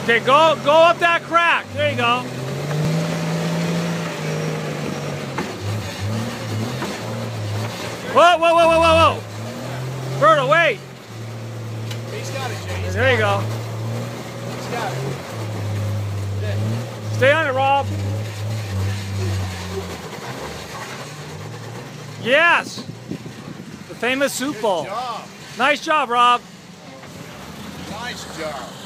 Okay, go up that crack. There you go. Whoa, whoa, whoa, whoa, whoa, whoa. Berto, wait. He's got it, Jay. There you go. He's got it. Stay on it, Rob. Yes. The famous soup bowl. Good job. Nice job, Rob. Nice job.